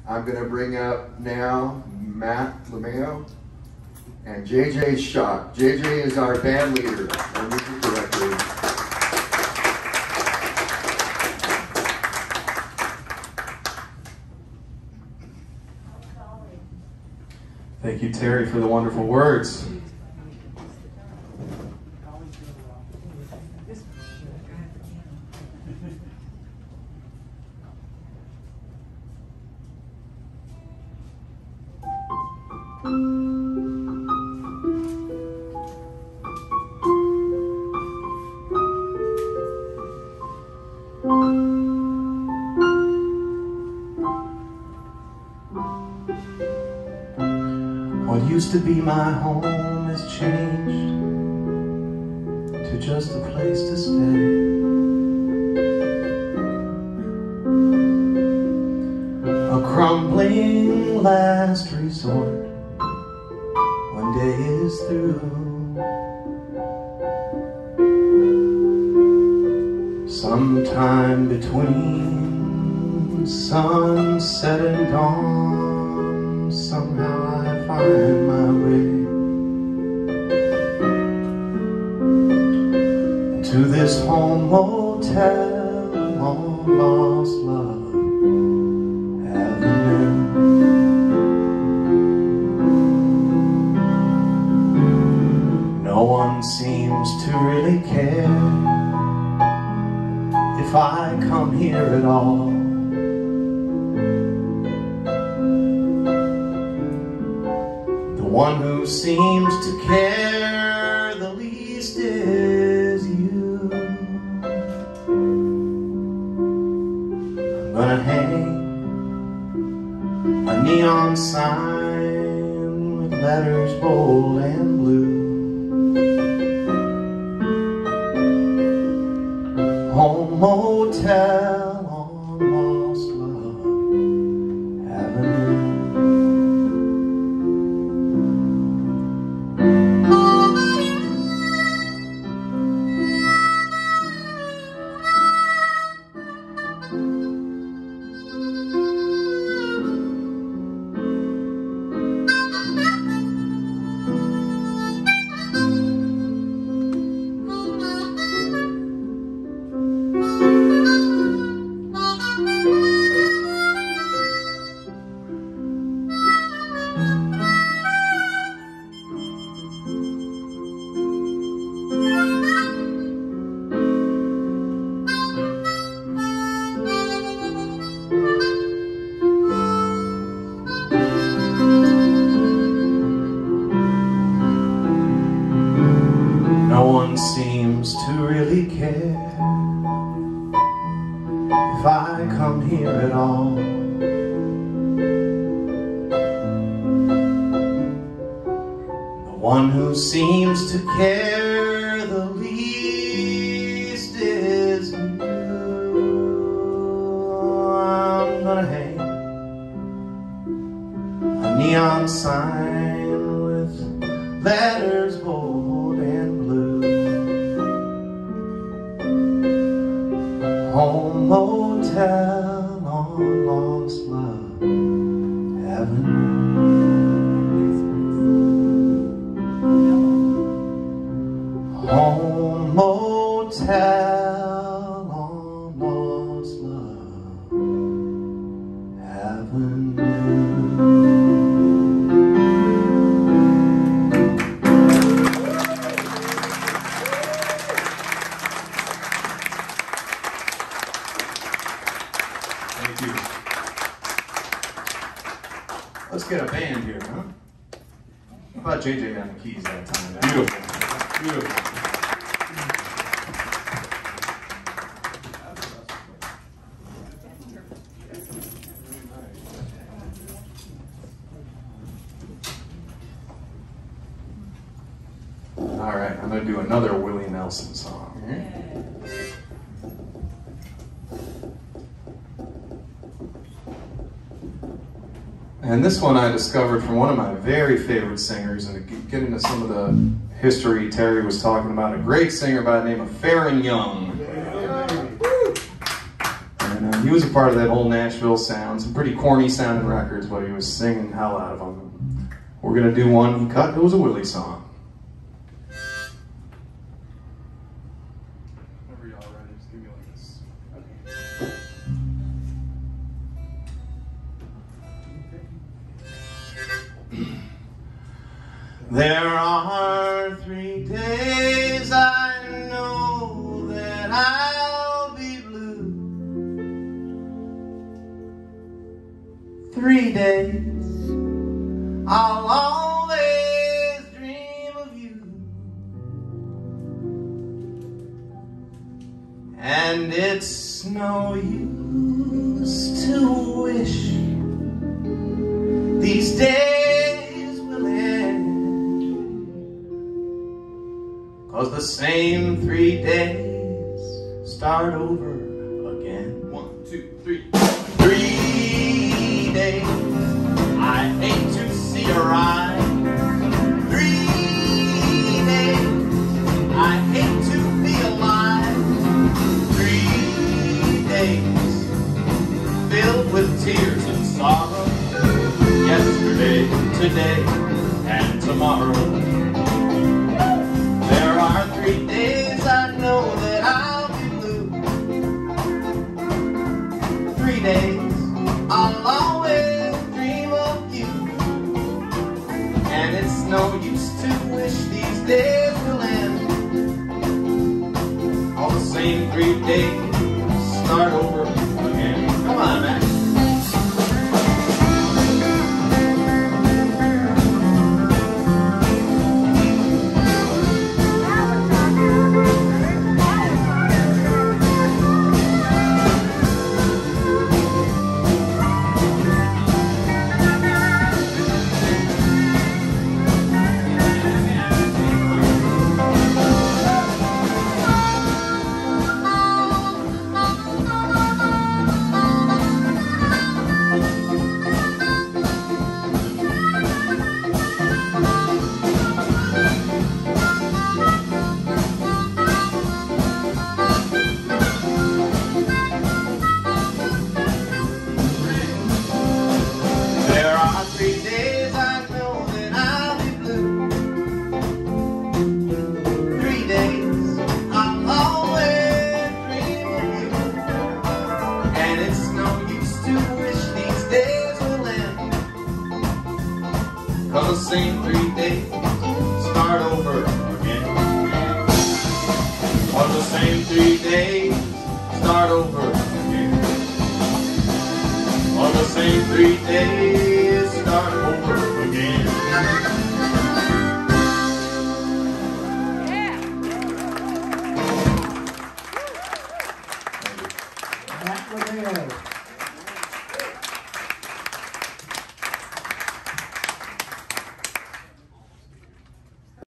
I'm going to bring up now Matt Lameo and JJ Schock. JJ is our band leader, our music director. Thank you, Terry, for the wonderful words. What used to be my home has changed to just a place to stay. A crumbling last resort when day is through. Sometime between sunset and dawn, somehow I find my way to this home motel on Lost Love Avenue. No one seems to really care if I come here at all. The one who seems to care the least is you. I'm gonna hang a neon sign with letters bold and blue. Home motel on Lost Love Avenue. No one seems to really care if I come here at all. The one who seems to care the least is you. I'm gonna hang a neon sign with letters bold and blue. Home motel on Lost Love Avenue. Home motel on Lost Love Avenue. Thank you. Let's get a band here, huh? How about JJ on the keys that time? Beautiful. Beautiful. All right, I'm going to do another Willie Nelson song. And this one I discovered from one of my very favorite singers, and to get into some of the history Terry was talking about, a great singer by the name of Faron Young. And He was a part of that whole Nashville sound. Some pretty corny sounding records, but he was singing hell out of them. We're gonna do one he cut. It was a Willie song. Whenever y'all ready, just give me like this. Okay. There are 3 days I know that I'll be blue. 3 days I'll always dream of you. And it's no use to wish these days will end, 'cause the same 3 days start over again. 1, 2, 3. 3 days I hate to see a ride. 3 days I hate to be alive. 3 days filled with tears and sorrow. Yesterday, today, and tomorrow. There are 3 days I know that I'll be blue. 3 days I'll always dream of you. And it's no use to wish these days will end. All the same 3 days start over again. Come on, man. Cause the same 3 days start over again. Cause the same 3 days start over again. Cause the same 3 days start over again. Yeah. Matt Lameo.